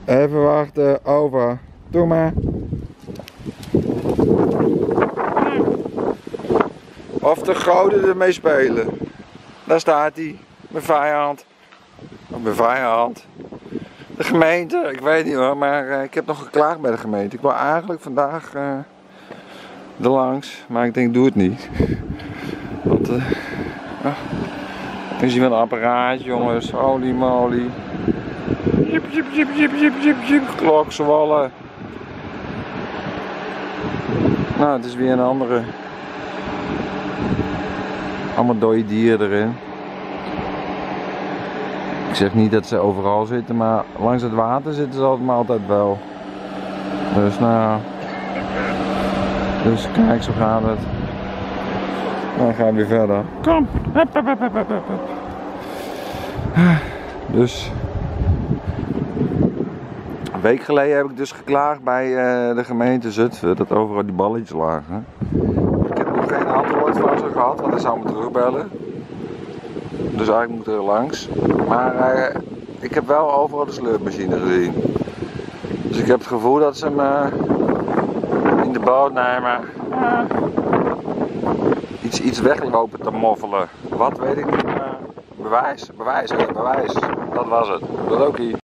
Even wachten, over. Doe maar. Of de goden ermee spelen. Daar staat hij. Mijn vijand. Of mijn vijand. De gemeente, ik weet niet hoor, maar ik heb nog geklaagd bij de gemeente. Ik wil eigenlijk vandaag er langs, maar ik denk doe het niet. Want nu zien we een apparaat, jongens. Holy moly. Jip, jip, jip, jip, jip, jip, jip. Klokzwallen. Nou, het is weer een andere. Allemaal dode dieren erin. Ik zeg niet dat ze overal zitten, maar langs het water zitten ze altijd wel. Dus nou. Dus kijk, zo gaat het. Dan gaan we weer verder. Kom. Hup, hup, hup, hup, hup, hup. Dus. Een week geleden heb ik dus geklaagd bij de gemeente Zutphen dat overal die balletjes lagen. Ik heb nog geen antwoord van ze gehad, want hij zou me terugbellen. Dus eigenlijk moet er langs. Maar ik heb wel overal de sleurmachine gezien. Dus ik heb het gevoel dat ze me in de boot nemen. Iets weglopen te moffelen. Wat weet ik niet. Bewijs. Dat was het. Dat ook hier.